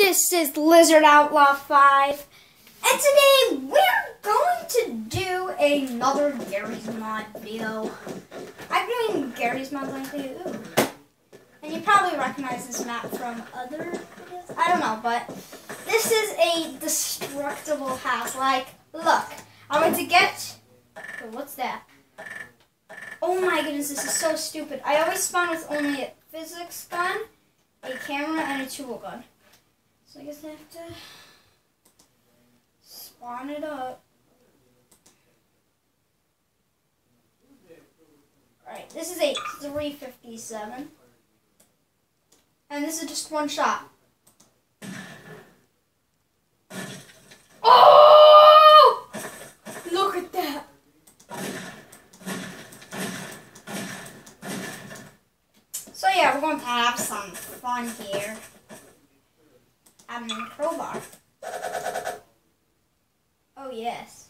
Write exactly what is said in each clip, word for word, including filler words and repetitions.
This is Lizard Outlaw five, and today we're going to do another Garry's Mod video. I've been doing Garry's Mod lately, ooh. And you probably recognize this map from other videos. I don't know, but this is a destructible house. Like, look, I'm going to get, oh, what's that? Oh my goodness, this is so stupid. I always spawn with only a physics gun, a camera, and a tool gun. So I guess I have to spawn it up. Alright, this is a three fifty-seven. And this is just one shot. Oh! Look at that. So yeah, we're going to have some fun here. Having a crowbar. Oh yes.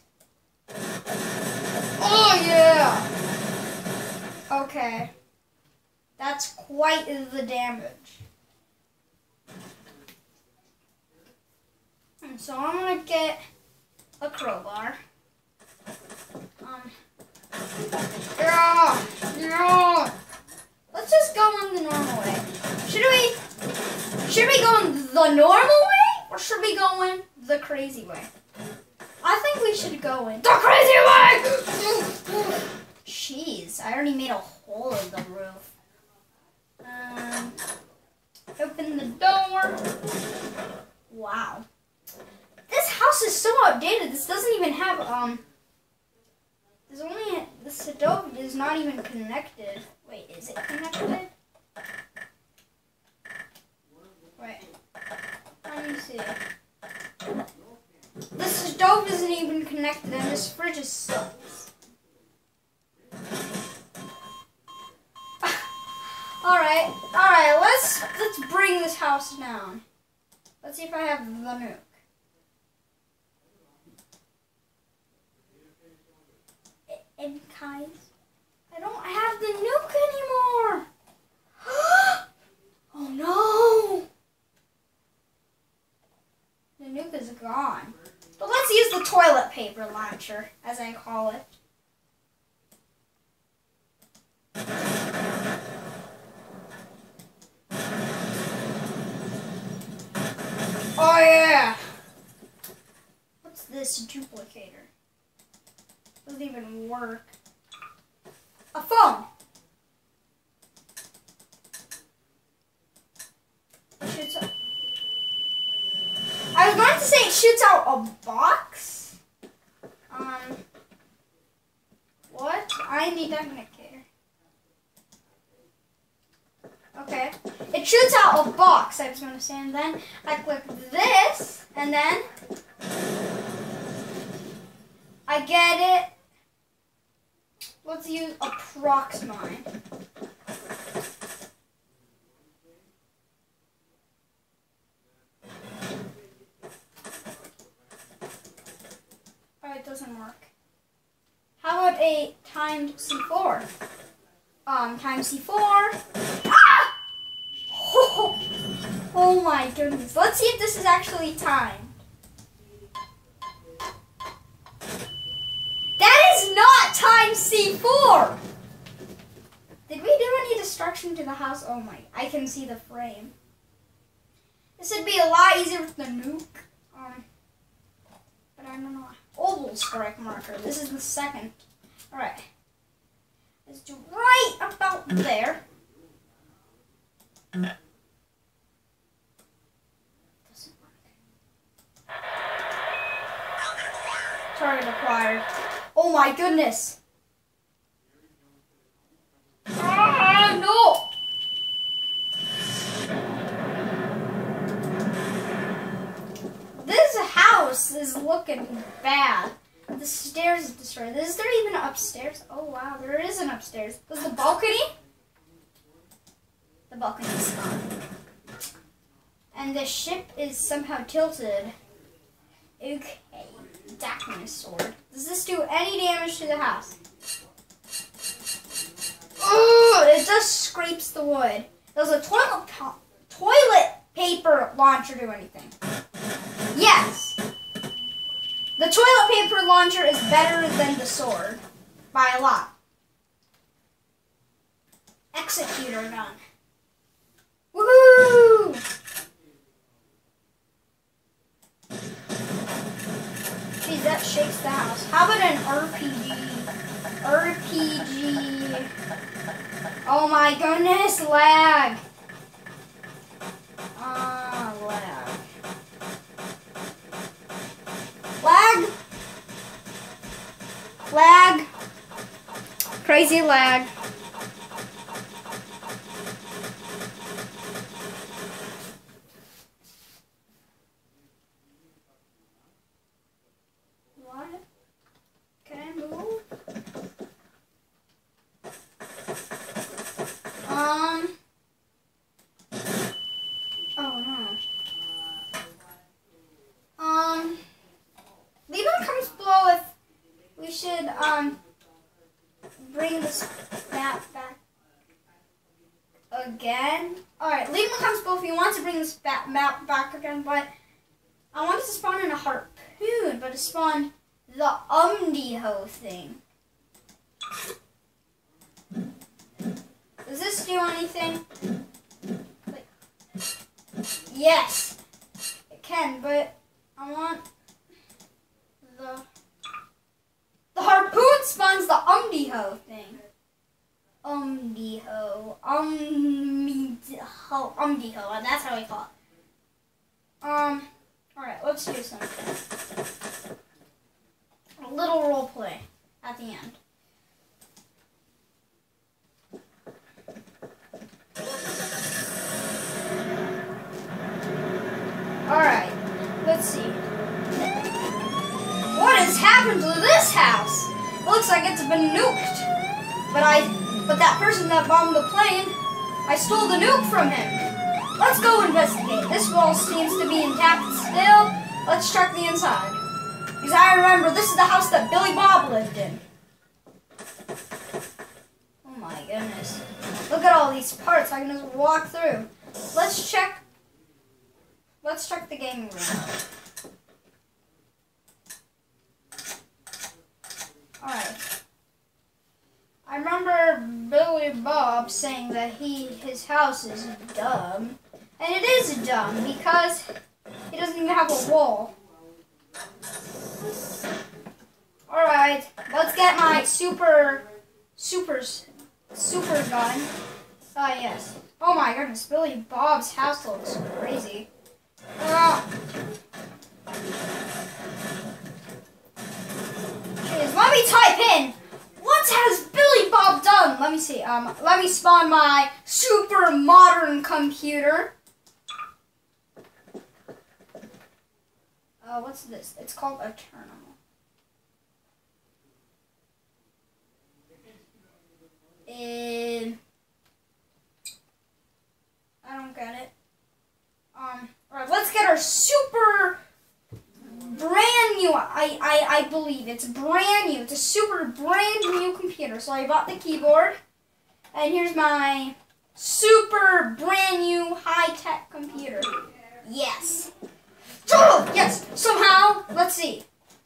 Oh yeah! Okay. That's quite the damage. And so I'm gonna get a crowbar. Um Yeah! Yeah! Let's just go on the normal way. Should we Should we go in the normal way, or should we go in the crazy way? I think we should go in the crazy way! Jeez, I already made a hole in the roof. Um, open the door. Wow. This house is so outdated. This doesn't even have, um, there's only, the stove is not even connected. Wait, is it connected? Wait, let me see. The stove isn't even connected, and this fridge is sucks. all right, all right. Let's let's bring this house down. Let's see if I have the nuke. And guys, I don't have the nuke anymore. Oh no! The nuke is gone. But let's use the toilet paper launcher, as I call it. Oh yeah! What's this duplicator? Doesn't even work. A phone! Shoots out. I was going to say it shoots out a box. Um, what? I need that indicator. Okay. It shoots out a box, I was going to say, and then I click this, and then I get it. Let's use a prox mine. It doesn't work. How about a timed C four? Um, times C four. Ah! Oh, oh my goodness. Let's see if this is actually timed. That is not times C four! Did we do any destruction to the house? Oh my, I can see the frame. This would be a lot easier with the nuke. Um, but I don't know. Oval strike marker. This is the second. Alright. Let's do right about there. Doesn't work. Target acquired. Oh my goodness. Ah, no! This house is looking bad. The stairs is destroyed. Is there even upstairs? Oh wow, there is an upstairs. Was the balcony? The balcony is gone. And the ship is somehow tilted. Okay, darkness sword. Does this do any damage to the house? Oh, it just scrapes the wood. There's a toilet toilet paper launcher do anything? Yes. The toilet paper launcher is better than the sword. By a lot. Executor gun. Woohoo! Geez, that shakes the house. How about an R P G? R P G. Oh my goodness, lag. Ah, uh, lag. Lag. Lag. Crazy lag. What? Can I move? Um. Oh no. Um. Leave in the comments below if we should um bring this map back again. Alright, leave in the comments below if you want to bring this map back again, but I wanted to spawn in a harpoon, but it spawned the Umdiho thing. Does this do anything? Like, yes, it can, but I want the the harpoon spawns the Umdiho thing. Umdiho, Umdiho, Umdiho. That's how we call it. Um. All right, let's do something. A little role play at the end. Alright, let's see. What has happened to this house? It looks like it's been nuked. But I but that person that bombed the plane, I stole the nuke from him. Let's go investigate. This wall seems to be intact still. Let's check the inside. Because I remember this is the house that Billy Bob lived in. Oh my goodness. Look at all these parts I can just walk through. Let's check Let's check the gaming room. Alright. I remember Billy Bob saying that he his house is dumb. And it is dumb because he doesn't even have a wall. Alright, let's get my super super super gun. Ah yes. Oh my goodness, Billy Bob's house looks crazy. Uh, Jeez, let me type in, what has Billy Bob done? Let me see. Um, let me spawn my super modern computer. Uh, what's this? It's called a terminal. Um, I don't get it. Um. Alright, let's get our super brand new, I, I, I believe it's brand new. It's a super brand new computer. So I bought the keyboard. And here's my super brand new high-tech computer. Yes. Oh, yes, somehow, let's see.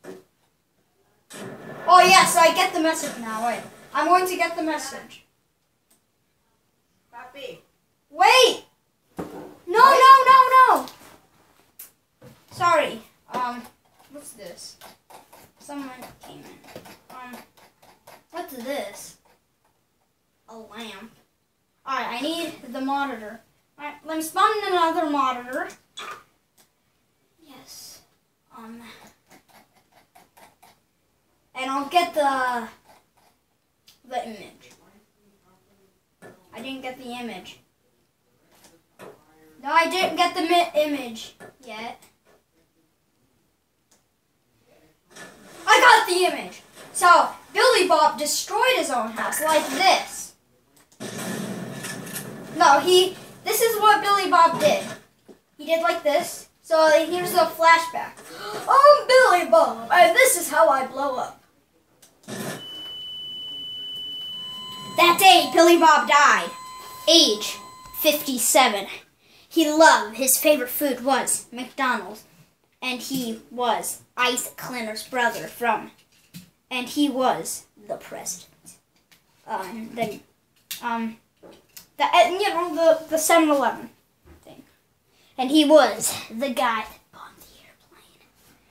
Oh yes, I get the message now. Wait, I'm going to get the message. Papi. Wait. No, no, no, no. Sorry. Um, what's this? Someone came in. Um, what's this? A lamp. Alright, I need the monitor. Alright, let me spawn in another monitor. Yes. Um, and I'll get the, the image. I didn't get the image. No, I didn't get the mi image yet. I got the image. So, Billy Bob destroyed his own house like this. No, he, this is what Billy Bob did. He did like this. So, here's a flashback. I'm Billy Bob, and this is how I blow up. That day, Billy Bob died. Age fifty-seven. he loved, his favorite food was McDonald's. And he was Isaac Klinner's brother from, and he was the president. Um, the, um, the, you know, the, the seven eleven thing. And he was the guy that bombed the airplane.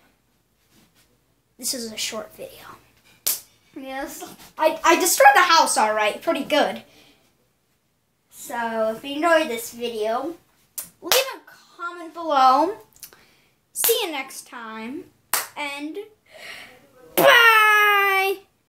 This is a short video. Yes, I, I destroyed the house alright, pretty good. So, if you enjoyed this video, leave a comment below. See you next time, and